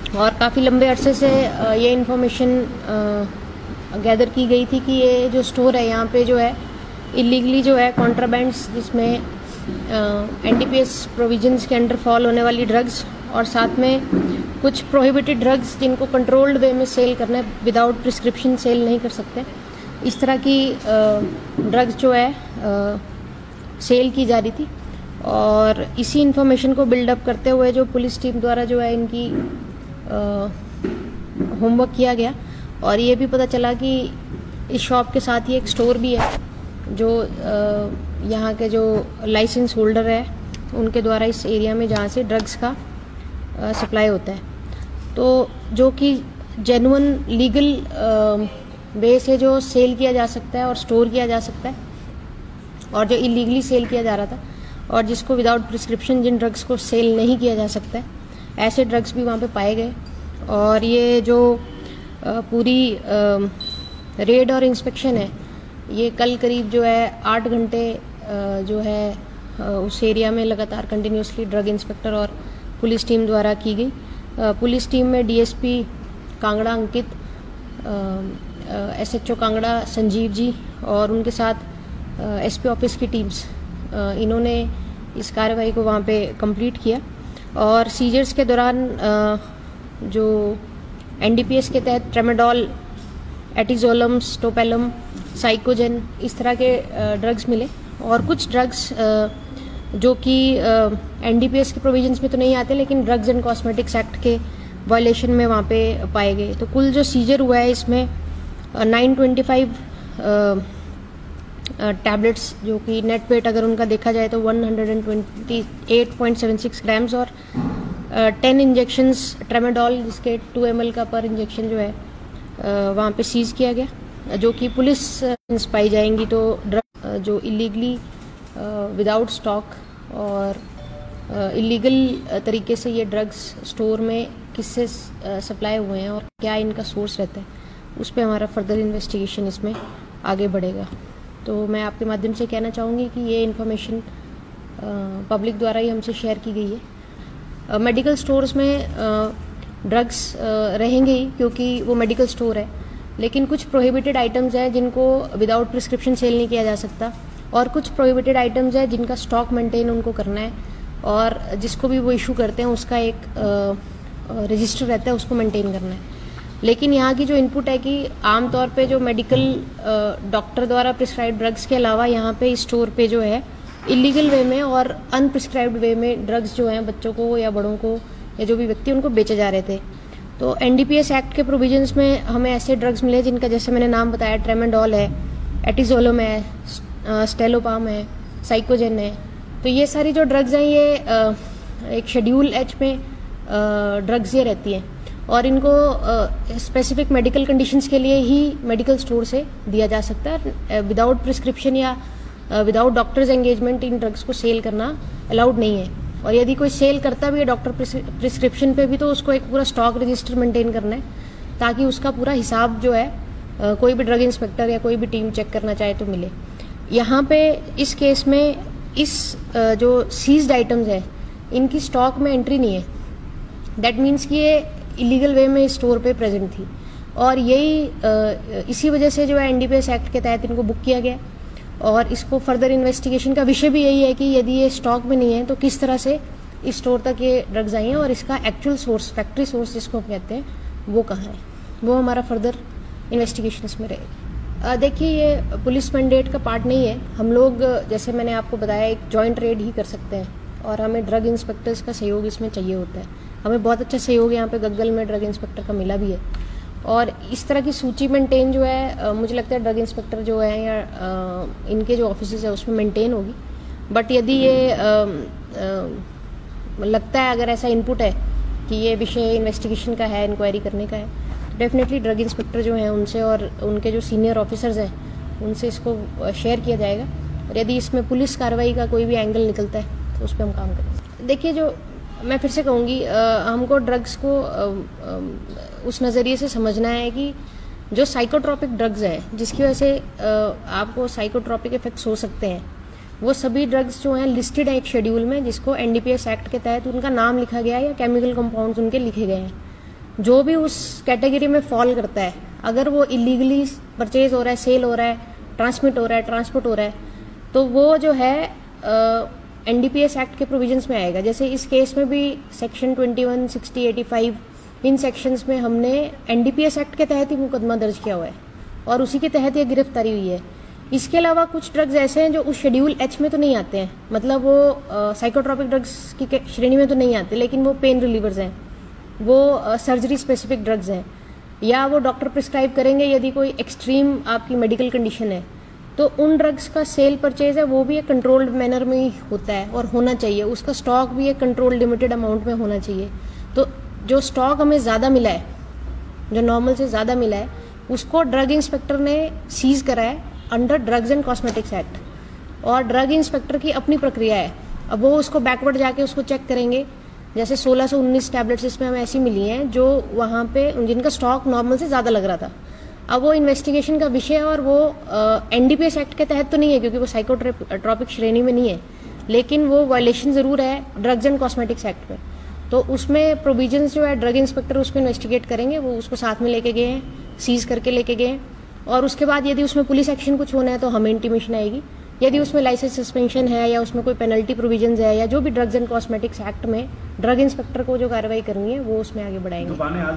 और काफ़ी लंबे अरसे से ये इन्फॉर्मेशन गैदर की गई थी कि ये जो स्टोर है यहाँ पे जो है इलीगली जो है कॉन्ट्राबैंड्स, जिसमें एनडीपीएस प्रोविजंस के अंडर फॉल होने वाली ड्रग्स और साथ में कुछ प्रोहिबिटेड ड्रग्स जिनको कंट्रोल्ड वे में सेल करना है, विदाउट प्रिस्क्रिप्शन सेल नहीं कर सकते, इस तरह की ड्रग्स जो है सेल की जा रही थी। और इसी इन्फॉर्मेशन को बिल्डअप करते हुए जो पुलिस टीम द्वारा जो है इनकी होमवर्क किया गया और ये भी पता चला कि इस शॉप के साथ ही एक स्टोर भी है जो यहाँ के जो लाइसेंस होल्डर है उनके द्वारा इस एरिया में जहाँ से ड्रग्स का सप्लाई होता है, तो जो कि जेन्युइन लीगल वे से जो सेल किया जा सकता है और स्टोर किया जा सकता है, और जो इलीगली सेल किया जा रहा था और जिसको विदाउट प्रिस्क्रिप्शन जिन ड्रग्स को सेल नहीं किया जा सकता है, ऐसे ड्रग्स भी वहाँ पे पाए गए। और ये जो पूरी रेड और इंस्पेक्शन है ये कल करीब जो है 8 घंटे जो है उस एरिया में लगातार कंटिन्यूसली ड्रग इंस्पेक्टर और पुलिस टीम द्वारा की गई। पुलिस टीम में डीएसपी कांगड़ा अंकित, एसएचओ कांगड़ा संजीव जी और उनके साथ एसपी ऑफिस की टीम्स, इन्होंने इस कार्रवाई को वहाँ पे कंप्लीट किया। और सीजर्स के दौरान जो एनडीपीएस के तहत ट्रेमाडोल, एटिजोलम, स्टोपेलम, साइकोजेन इस तरह के ड्रग्स मिले और कुछ ड्रग्स जो कि एनडीपीएस के प्रोविजंस में तो नहीं आते लेकिन ड्रग्स एंड कॉस्मेटिक्स एक्ट के वायलेशन में वहाँ पे पाए गए। तो कुल जो सीजर हुआ है इसमें 925 टैबलेट्स जो कि नेट वेट अगर उनका देखा जाए तो 128.76 ग्राम्स और 10 इंजेक्शंस ट्रेमाडोल जिसके 2 ml का पर इंजेक्शन जो है वहाँ पे सीज किया गया, जो कि पुलिस पाई जाएंगी तो ड्रग जो इलीगली विदाउट स्टॉक और इलीगल तरीके से ये ड्रग्स स्टोर में किससे सप्लाई हुए हैं और क्या इनका सोर्स रहता है, उस पर हमारा फर्दर इन्वेस्टिगेशन इसमें आगे बढ़ेगा। तो मैं आपके माध्यम से कहना चाहूँगी कि ये इन्फॉर्मेशन पब्लिक द्वारा ही हमसे शेयर की गई है। मेडिकल स्टोर्स में ड्रग्स रहेंगे ही क्योंकि वो मेडिकल स्टोर है, लेकिन कुछ प्रोहिबिटेड आइटम्स हैं जिनको विदाउट प्रिस्क्रिप्शन सेल नहीं किया जा सकता और कुछ प्रोहिबिटेड आइटम्स हैं जिनका स्टॉक मेंटेन उनको करना है और जिसको भी वो इशू करते हैं उसका एक रजिस्टर रहता है, उसको मेंटेन करना है। लेकिन यहाँ की जो इनपुट है कि आमतौर पे जो मेडिकल डॉक्टर द्वारा प्रिस्क्राइब ड्रग्स के अलावा यहाँ पे स्टोर पे जो है इलीगल वे में और अनप्रिस्क्राइब्ड वे में ड्रग्स जो हैं बच्चों को या बड़ों को या जो भी व्यक्ति उनको बेचे जा रहे थे। तो एनडीपीएस एक्ट के प्रोविजंस में हमें ऐसे ड्रग्स मिले जिनका जैसे मैंने नाम बताया ट्रेमाडोल है, एटिजोलम है, स्टेलोपाम है, साइकोजेन है। तो ये सारी जो ड्रग्स हैं ये एक शेड्यूल एच में ड्रग्स ये रहती हैं और इनको स्पेसिफिक मेडिकल कंडीशंस के लिए ही मेडिकल स्टोर से दिया जा सकता है। विदाउट प्रिस्क्रिप्शन या विदाउट डॉक्टर्स एंगेजमेंट इन ड्रग्स को सेल करना अलाउड नहीं है और यदि कोई सेल करता भी है डॉक्टर प्रिस्क्रिप्शन पे भी तो उसको एक पूरा स्टॉक रजिस्टर मेंटेन करना है ताकि उसका पूरा हिसाब जो है कोई भी ड्रग इंस्पेक्टर या कोई भी टीम चेक करना चाहे तो मिले। यहाँ पे इस केस में इस जो सीज्ड आइटम्स है इनकी स्टॉक में एंट्री नहीं है, दैट मीन्स कि ये इलीगल वे में स्टोर पे प्रेजेंट थी और यही इसी वजह से जो है एनडीपीएस एक्ट के तहत इनको बुक किया गया और इसको फर्दर इन्वेस्टिगेशन का विषय भी यही है कि यदि ये स्टॉक में नहीं है तो किस तरह से इस स्टोर तक ये ड्रग्स आई हैं और इसका एक्चुअल सोर्स, फैक्ट्री सोर्स जिसको हम कहते हैं, वो कहाँ है, वो हमारा फर्दर इन्वेस्टिगेशन इसमें रहेगा। देखिए ये पुलिस मैंडेट का पार्ट नहीं है, हम लोग जैसे मैंने आपको बताया एक जॉइंट रेड ही कर सकते हैं और हमें ड्रग इंस्पेक्टर्स का सहयोग इसमें चाहिए होता है। हमें बहुत अच्छा सहयोग यहाँ पे गग्गल में ड्रग इंस्पेक्टर का मिला भी है और इस तरह की सूची मेंटेन जो है मुझे लगता है ड्रग इंस्पेक्टर जो है या इनके जो ऑफिसेज है उसमें मेंटेन होगी। बट यदि ये लगता है अगर ऐसा इनपुट है कि ये विषय इन्वेस्टिगेशन का है, इंक्वायरी करने का है, तो डेफिनेटली ड्रग इंस्पेक्टर जो हैं उनसे और उनके जो सीनियर ऑफिसर्स हैं उनसे इसको शेयर किया जाएगा और यदि इसमें पुलिस कार्रवाई का कोई भी एंगल निकलता है तो उस पर हम काम करेंगे। देखिए जो मैं फिर से कहूँगी हमको ड्रग्स को उस नज़रिए से समझना है कि जो साइकोट्रॉपिक ड्रग्स है जिसकी वजह से आपको साइकोट्रॉपिक इफेक्ट्स हो सकते हैं, वो सभी ड्रग्स जो हैं लिस्टेड है एक शेड्यूल में जिसको एनडीपीएस एक्ट के तहत उनका नाम लिखा गया है या केमिकल कंपाउंड्स उनके लिखे गए हैं। जो भी उस कैटेगरी में फॉल करता है, अगर वो इलीगली परचेज हो रहा है, सेल हो रहा है, ट्रांसमिट हो रहा है, ट्रांसपोर्ट हो रहा है, तो वो जो है एनडीपीएस एक्ट के प्रोविजंस में आएगा। जैसे इस केस में भी सेक्शन 21, 60, 85 इन सेक्शंस में हमने एनडीपीएस एक्ट के तहत ही मुकदमा दर्ज किया हुआ है और उसी के तहत ये गिरफ्तारी हुई है। इसके अलावा कुछ ड्रग्स ऐसे हैं जो उस शेड्यूल एच में तो नहीं आते हैं, मतलब वो साइकोट्रॉपिक ड्रग्स की श्रेणी में तो नहीं आते, लेकिन वो पेन रिलीवर्स हैं, वो सर्जरी स्पेसिफिक ड्रग्स हैं, या वो डॉक्टर प्रिस्क्राइब करेंगे यदि कोई एक्सट्रीम आपकी मेडिकल कंडीशन है। तो उन ड्रग्स का सेल परचेज है वो भी एक कंट्रोल्ड मैनर में ही होता है और होना चाहिए। उसका स्टॉक भी एक कंट्रोल्ड लिमिटेड अमाउंट में होना चाहिए। तो जो स्टॉक हमें ज़्यादा मिला है, जो नॉर्मल से ज़्यादा मिला है, उसको ड्रग इंस्पेक्टर ने सीज करा है under drugs and cosmetics act, और ड्रग इंस्पेक्टर की अपनी प्रक्रिया है। अब वो उसको बैकवर्ड जाके उसको चेक करेंगे। जैसे 1619 टैबलेट्स इसमें हमें ऐसी मिली हैं जो वहाँ पे जिनका स्टॉक नॉर्मल से ज़्यादा लग रहा था। अब वो इन्वेस्टिगेशन का विषय है और वो एनडीपीएस एक्ट के तहत तो नहीं है क्योंकि वो साइकोट्रॉपिक श्रेणी में नहीं है, लेकिन वो वायलेशन ज़रूर है ड्रग्स एंड कॉस्मेटिक्स एक्ट में। तो उसमें प्रोविजंस जो है ड्रग इंस्पेक्टर उसको इन्वेस्टिगेट करेंगे, वो उसको साथ में लेके गए हैं, सीज करके लेके गए हैं, और उसके बाद यदि उसमें पुलिस एक्शन कुछ होना है तो हमें इंटीमेशन आएगी। यदि उसमें लाइसेंस सस्पेंशन है या उसमें कोई पेनल्टी प्रोविजंस है या जो भी ड्रग्स एंड कॉस्मेटिक्स एक्ट में ड्रग इंस्पेक्टर को जो कार्रवाई करनी है वो उसमें आगे बढ़ाएंगे।